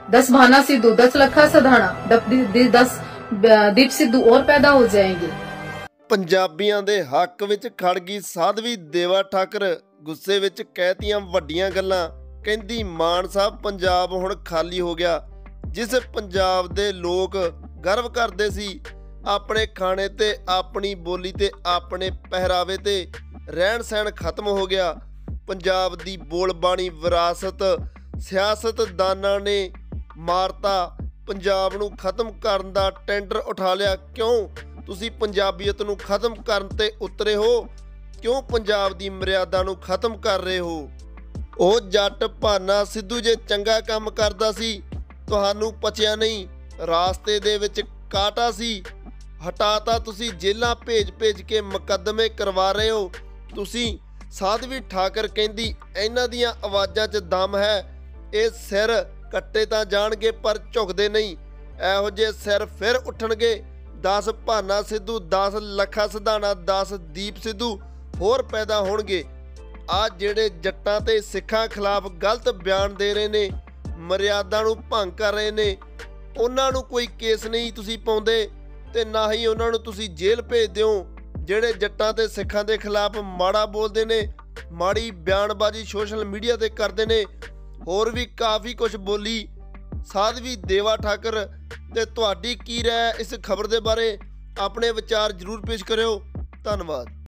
10 भाना सिद्धू, 10 लखा सधाना, 10 दीप सिद्धू और पैदा हो जाएंगे। ਪੰਜਾਬੀਆਂ ਦੇ ਹੱਕ ਵਿੱਚ ਖੜ ਗਈ ਸਾਧਵੀ ਦੇਵਾ ਠਾਕਰ ਗੁੱਸੇ ਵਿੱਚ ਕਹਿਤੀਆਂ ਵੱਡੀਆਂ ਗੱਲਾਂ। ਕਹਿੰਦੀ ਮਾਨ ਸਾਹਿਬ ਪੰਜਾਬ ਹੁਣ ਖਾਲੀ ਹੋ ਗਿਆ। ਜਿਸ ਪੰਜਾਬ ਦੇ ਲੋਕ ਗਰਵ ਕਰਦੇ ਸੀ ਆਪਣੇ ਖਾਣੇ ਤੇ, ਆਪਣੀ ਬੋਲੀ ਤੇ, ਆਪਣੇ ਪਹਿਰਾਵੇ ਤੇ, ਰਹਿਣ ਸਹਿਣ ਖਤਮ ਹੋ ਗਿਆ। ਪੰਜਾਬ ਦੀ ਬੋਲਬਾਣੀ ਵਿਰਾਸਤ ਸਿਆਸਤਦਾਨਾਂ ਨੇ ਮਾਰਤਾ। ਪੰਜਾਬ ਨੂੰ ਖਤਮ ਕਰਨ ਦਾ ਟੈਂਡਰ ਉਠਾ ਲਿਆ। ਕਿਉਂ ਤੁਸੀਂ ਪੰਜਾਬੀਅਤ ਨੂੰ ਖਤਮ ਕਰਨ ਤੇ ਉਤਰੇ ਹੋ? ਕਿਉਂ ਪੰਜਾਬ ਦੀ ਮਰਿਆਦਾ ਨੂੰ ਖਤਮ ਕਰ ਰਹੇ ਹੋ? ਉਹ ਜੱਟ ਭਾਨਾ ਸਿੱਧੂ ਜੇ ਚੰਗਾ ਕੰਮ ਕਰਦਾ ਸੀ ਤੁਹਾਨੂੰ ਪਚਿਆ ਨਹੀਂ, ਰਾਸਤੇ ਦੇ ਵਿੱਚ ਕਾਟਾ ਸੀ, ਹਟਾਤਾ ਤੁਸੀਂ। ਜੇਲਾਂ ਭੇਜ ਕੇ ਮੁਕੱਦਮੇ ਕਰਵਾ ਰਹੇ ਹੋ ਤੁਸੀਂ। ਸਾਧਵੀ ਠਾਕਰ ਕਹਿੰਦੀ ਇਹਨਾਂ ਦੀਆਂ ਆਵਾਜ਼ਾਂ 'ਚ ਦਮ ਹੈ। ਇਹ ਸਿਰ ਕੱਟੇ ਤਾਂ ਜਾਣਗੇ ਪਰ ਝੁਕਦੇ ਨਹੀਂ। ਇਹੋ ਜਿਹੇ ਸਿਰ ਫਿਰ ਉੱਠਣਗੇ। 10 ਭਾਨਾ ਸਿੱਧੂ, 10 ਲੱਖਾ ਸਧਾਣਾ, 10 ਦੀਪ ਸਿੱਧੂ ਹੋਰ ਪੈਦਾ ਹੋਣਗੇ। ਆ ਜਿਹੜੇ ਜੱਟਾਂ ਤੇ ਸਿੱਖਾਂ ਖਿਲਾਫ ਗਲਤ ਬਿਆਨ ਦੇ ਰਹੇ ਨੇ, ਮਰਿਆਦਾ ਨੂੰ ਭੰਗ ਕਰ ਰਹੇ ਨੇ, ਉਹਨਾਂ ਨੂੰ ਕੋਈ ਕੇਸ ਨਹੀਂ ਤੁਸੀਂ ਪਾਉਂਦੇ ਤੇ ਨਾ ਹੀ ਉਹਨਾਂ ਨੂੰ ਤੁਸੀਂ ਜੇਲ੍ਹ ਭੇਜਦੇ ਹੋ। ਜਿਹੜੇ ਜੱਟਾਂ ਤੇ ਸਿੱਖਾਂ ਦੇ ਖਿਲਾਫ ਮਾੜਾ ਬੋਲਦੇ ਨੇ, ਮਾੜੀ ਬਿਆਨਬਾਜ਼ੀ ਸੋਸ਼ਲ ਮੀਡੀਆ ਤੇ ਕਰਦੇ ਨੇ, ਹੋਰ ਵੀ ਕਾਫੀ ਕੁਝ ਬੋਲੀ ਸਾਧਵੀ ਦੇਵਾ ਠਾਕਰ। ਤੇ ਤੁਹਾਡੀ ਕੀ ਰਾਏ ਇਸ ਖਬਰ ਦੇ ਬਾਰੇ? ਆਪਣੇ ਵਿਚਾਰ ਜ਼ਰੂਰ ਪੇਸ਼ ਕਰਿਓ। ਧੰਨਵਾਦ।